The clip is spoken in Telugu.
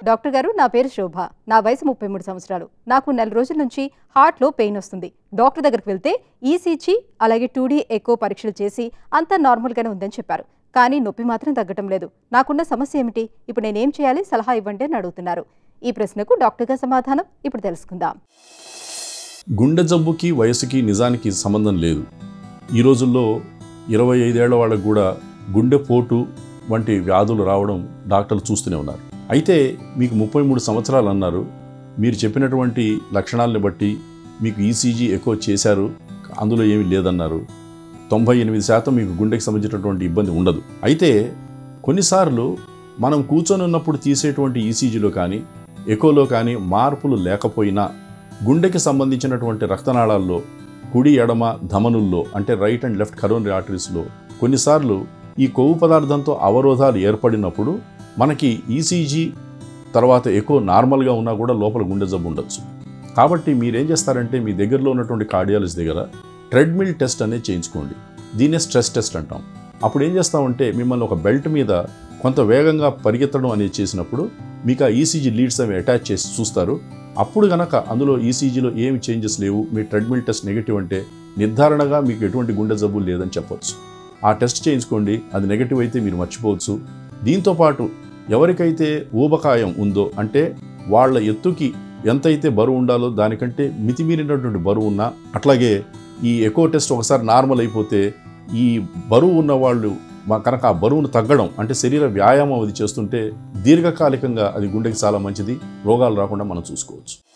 డాక్టర్ గారు, నా పేరు శోభ. నా వయసు 33 సంవత్సరాలు. నాకు నెల రోజుల నుంచి హార్ట్లో పెయిన్ వస్తుంది. డాక్టర్ దగ్గరికి వెళ్తే ఈసీజీ అలాగే 2D ఎకో పరీక్షలు చేసి అంతా నార్మల్గానే ఉందని చెప్పారు. కానీ నొప్పి మాత్రం తగ్గటం లేదు. నాకున్న సమస్య ఏమిటి? ఇప్పుడు నేనేం చేయాలి? సలహా ఇవ్వండి అని అడుగుతున్నారు. ఈ ప్రశ్నకు డాక్టర్ గారి సమాధానం ఇప్పుడు తెలుసుకుందాం. గుండె జబ్బుకి వయసుకి నిజానికి సంబంధం లేదు. ఈ రోజుల్లో 25 ఏళ్ల వాళ్ళకు కూడా గుండెపోటు వంటి వ్యాధులు రావడం డాక్టర్లు చూస్తూనే ఉన్నారు. అయితే మీకు 33 సంవత్సరాలు అన్నారు. మీరు చెప్పినటువంటి లక్షణాలను బట్టి మీకు ఈసీజీ ఎకో చేశారు, అందులో ఏమీ లేదన్నారు. 98% మీకు గుండెకి సంబంధించినటువంటి ఇబ్బంది ఉండదు. అయితే కొన్నిసార్లు మనం కూర్చొని ఉన్నప్పుడు తీసేటువంటి ఈసీజీలో కానీ ఎకోలో కానీ మార్పులు లేకపోయినా గుండెకి సంబంధించినటువంటి రక్తనాళాల్లో కుడి ఎడమ ధమనుల్లో అంటే రైట్ అండ్ లెఫ్ట్ కరోనరీ ఆర్టరీస్లో కొన్నిసార్లు ఈ కొవ్వు పదార్థంతో అవరోధాలు ఏర్పడినప్పుడు మనకి ఈసీజీ తర్వాత ఎకో నార్మల్గా ఉన్నా కూడా లోపల గుండె జబ్బు ఉండొచ్చు. కాబట్టి మీరేం చేస్తారంటే మీ దగ్గరలో ఉన్నటువంటి కార్డియాలజిస్ట్ దగ్గర ట్రెడ్మిల్ టెస్ట్ అనేది చేయించుకోండి. దీన్నే స్ట్రెస్ టెస్ట్ అంటాం. అప్పుడు ఏం చేస్తామంటే మిమ్మల్ని ఒక బెల్ట్ మీద కొంత వేగంగా పరిగెత్తడం అనేది చేసినప్పుడు మీకు ఆ ఈసీజీ లీడ్స్ అవి అటాచ్ చేసి చూస్తారు. అప్పుడు కనుక అందులో ఈసీజీలో ఏమి చేంజెస్ లేవు, మీ ట్రెడ్మిల్ టెస్ట్ నెగిటివ్ అంటే నిర్ధారణగా మీకు ఎటువంటి గుండె జబ్బు లేదని చెప్పొచ్చు. ఆ టెస్ట్ చేయించుకోండి. అది నెగిటివ్ అయితే మీరు మర్చిపోవచ్చు. దీంతోపాటు ఎవరికైతే ఊబకాయం ఉందో అంటే వాళ్ళ ఎత్తుకి ఎంతైతే బరువు ఉండాలో దానికంటే మితిమీరినటువంటి బరువు ఉన్నా, అట్లాగే ఈ ఎకో టెస్ట్ ఒకసారి నార్మల్ అయిపోతే ఈ బరువు ఉన్న వాళ్ళు కనుక ఆ బరువును తగ్గడం అంటే శరీర వ్యాయామం అది చేస్తుంటే దీర్ఘకాలికంగా అది గుండెకి చాలా మంచిది. రోగాలు రాకుండా మనం చూసుకోవచ్చు.